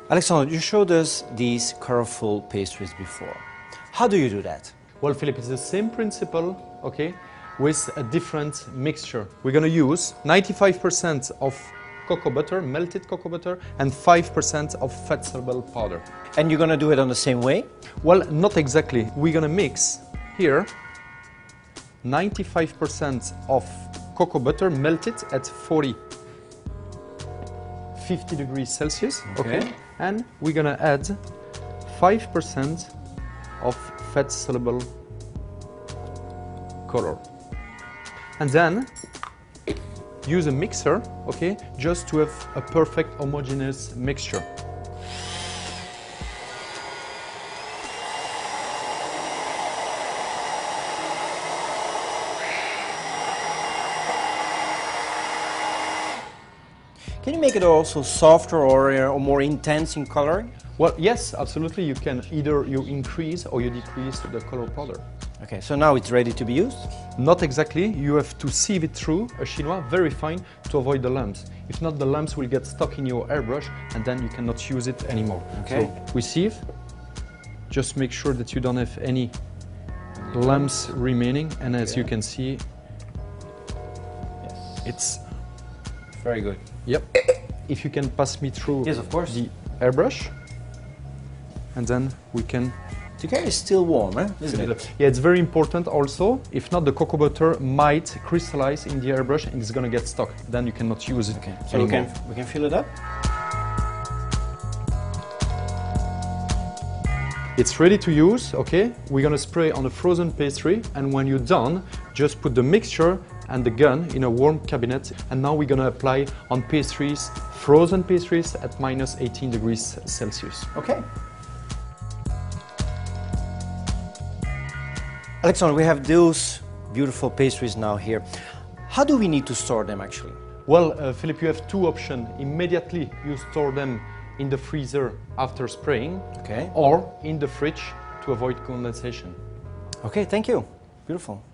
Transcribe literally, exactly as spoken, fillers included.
Alexandre, you showed us these colorful pastries before. How do you do that? Well, Philip, it's the same principle, okay, with a different mixture. We're going to use ninety-five percent of cocoa butter, melted cocoa butter, and five percent of fat soluble powder. And you're going to do it on the same way? Well, not exactly. We're going to mix here ninety-five percent of cocoa butter melted at forty, fifty degrees Celsius, okay. okay? And we're going to add five percent of fat soluble color. And then use a mixer, okay, just to have a perfect homogeneous mixture. Can you make it also softer or, or more intense in coloring? Well, yes, absolutely. You can either you increase or you decrease the color powder. Okay, so now it's ready to be used? Not exactly. You have to sieve it through a chinois very fine to avoid the lumps. If not, the lumps will get stuck in your airbrush and then you cannot use it anymore. Okay. So we sieve. Just make sure that you don't have any lumps remaining, and as okay. you can see, yes. it's very good. Yep. If you can pass me through yes, of course. the airbrush, and then we can... The cake is still warm, eh? Isn't it? Yeah, it's very important also. If not, the cocoa butter might crystallize in the airbrush and it's gonna get stuck. Then you cannot use it. Okay, so we can, we can fill it up? It's ready to use, okay? We're gonna spray on a frozen pastry, and when you're done, just put the mixture and the gun in a warm cabinet, and now we're gonna apply on pastries, frozen pastries at minus eighteen degrees Celsius. Okay. Alexandre, we have those beautiful pastries now here. How do we need to store them actually? Well, uh, Philip, you have two options. Immediately you store them in the freezer after spraying, okay, or in the fridge to avoid condensation. Okay, thank you. Beautiful.